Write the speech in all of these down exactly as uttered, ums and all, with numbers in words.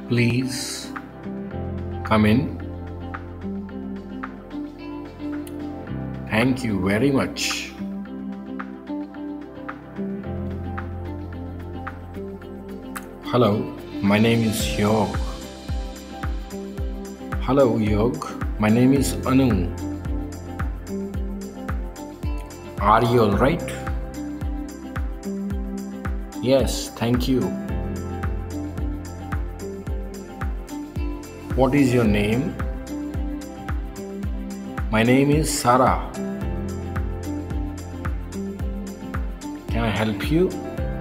Please come in. Thank you very much. Hello, my name is Yog. Hello, Yog. My name is Anu. Are you alright? Yes, thank you. What is your name? My name is Sarah. Can I help you?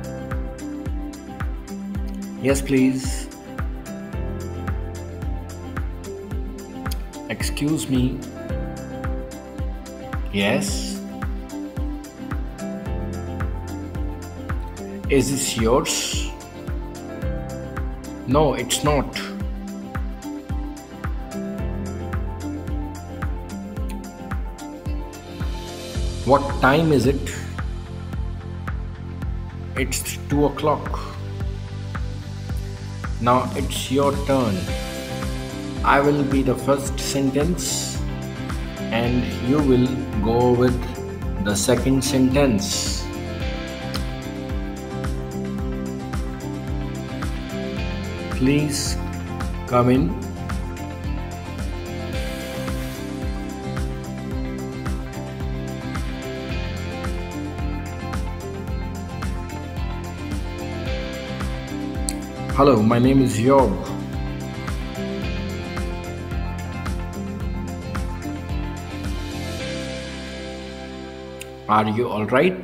Yes, please. Excuse me. Yes. Is this yours? No, it's not. What time is it? It's two o'clock. Now it's your turn. I will be the first sentence and you will go with the second sentence. Please come in. Hello, my name is Yog. Are you all right?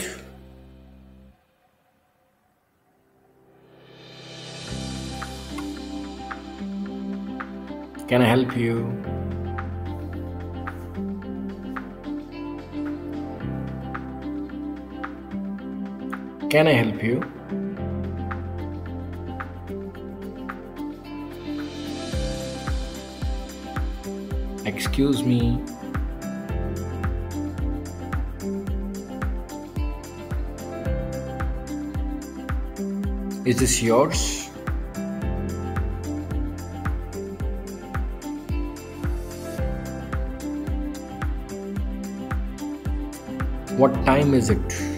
Can I help you? Can I help you? Excuse me. Is this yours? What time is it?